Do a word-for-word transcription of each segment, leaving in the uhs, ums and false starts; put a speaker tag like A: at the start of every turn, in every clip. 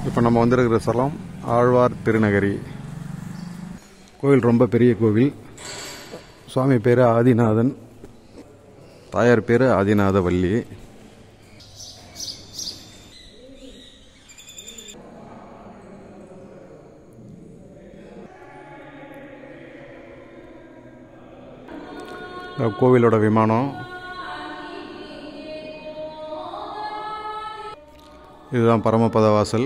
A: இப்போ நம்ம வந்திருக்கிற ஸ்தலம் ஆழ்வார் திருநகரி கோவில். ரொம்ப பெரிய கோவில். சுவாமி பேர் ஆதிநாதன், தாயார் பேர் ஆதிநாதவல்லி. கோவிலோட விமானம் இதுதான். பரமபத வாசல்.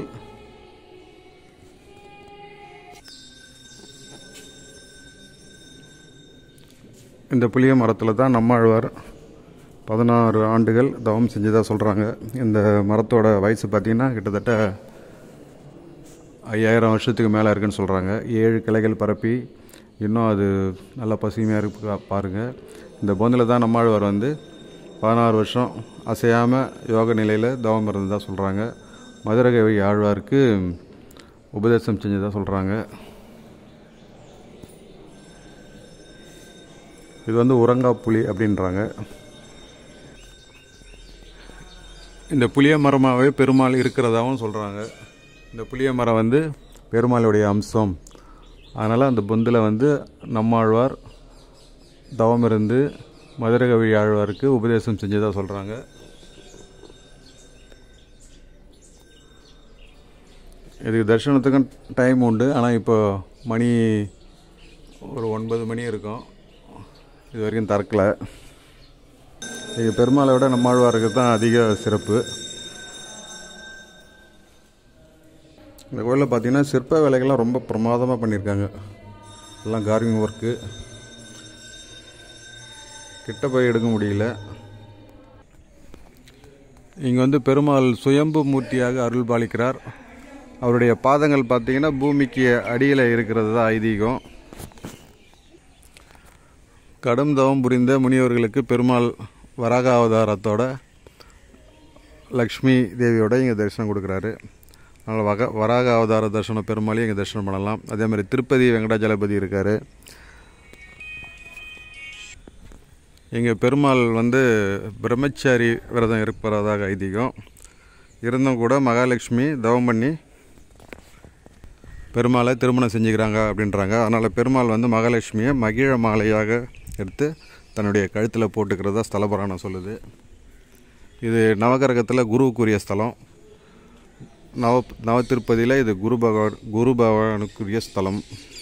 A: இந்த புளிய மரத்தில் தான் நம்மாழ்வார் பதினாறு ஆண்டுகள் தவம் செஞ்சதாக சொல்கிறாங்க. இந்த மரத்தோட வயசு பார்த்திங்கன்னா கிட்டத்தட்ட ஐயாயிரம் வருஷத்துக்கு மேலே இருக்குன்னு சொல்கிறாங்க. ஏழு கிளைகள் பரப்பி இன்னும் அது நல்லா பசுமையாக இருக்கு பாருங்கள். இந்த பொந்தில் தான் நம்மாழ்வார் வந்து பதினாறு வருஷம் அசையாமல் யோக நிலையில் தவம் இருந்ததாக சொல்கிறாங்க. மதுரகவி ஆழ்வாருக்கு உபதேசம் செஞ்சதாக சொல்கிறாங்க. இது வந்து உறங்கா புலி அப்படின்றாங்க. இந்த புளிய மரமாகவே பெருமாள் இருக்கிறதாகவும் சொல்கிறாங்க. இந்த புளிய மரம் வந்து பெருமாளுடைய அம்சம். அதனால் அந்த பொந்தில் வந்து நம்மாழ்வார் தவம் இருந்து மதுரகவி ஆழ்வாருக்கு உபதேசம் செஞ்சதாக சொல்கிறாங்க. இதுக்கு தரிசனத்துக்கும் டைம் உண்டு. ஆனால் இப்போ மணி ஒரு ஒன்பது மணி இருக்கும். இது வரைக்கும் திறக்கலை. இது பெருமாளை விட நம்மாழ்வாருக்கு தான் அதிக சிறப்பு. இந்த கோயிலில் பார்த்திங்கன்னா சிற்ப வேலைகள்லாம் ரொம்ப பிரமாதமாக பண்ணியிருக்காங்க. எல்லாம் கார்விங் ஒர்க்கு. கிட்ட போய் எடுக்க முடியல. இங்கே வந்து பெருமாள் சுயம்பு மூர்த்தியாக அருள் பாலிக்கிறார். அவருடைய பாதங்கள் பார்த்திங்கன்னா பூமிக்கு அடியில் இருக்கிறது தான் ஐதீகம். கடும் தவம் புரிந்த முனிவர்களுக்கு பெருமாள் வராக அவதாரத்தோட லக்ஷ்மி தேவியோட இங்கே தரிசனம் கொடுக்குறாரு. அதனால் வக வராக அவதார தரிசனம் பெருமாளையும் இங்கே தரிசனம் பண்ணலாம். அதே மாதிரி திருப்பதி வெங்கடாஜலபதி இருக்கார். இங்கே பெருமாள் வந்து பிரம்மச்சாரி விரதம் இருப்பதாக ஐதீகம். இருந்தும் கூட மகாலட்சுமி தவம் பண்ணி பெருமாளை திருமணம் செஞ்சுக்கிறாங்க அப்படின்றாங்க. அதனால் பெருமாள் வந்து மகாலட்சுமியை மகிழ மாலையாக எடுத்து தன்னுடைய கழுத்தில் போட்டுக்கிறதா ஸ்தல புராணம் சொல்லுது. இது நவகிரகத்தில் குருவுக்குரிய ஸ்தலம். நவ நவ திருப்பதியில் இது குரு பகவான் குரு பகவானுக்குரிய ஸ்தலம்.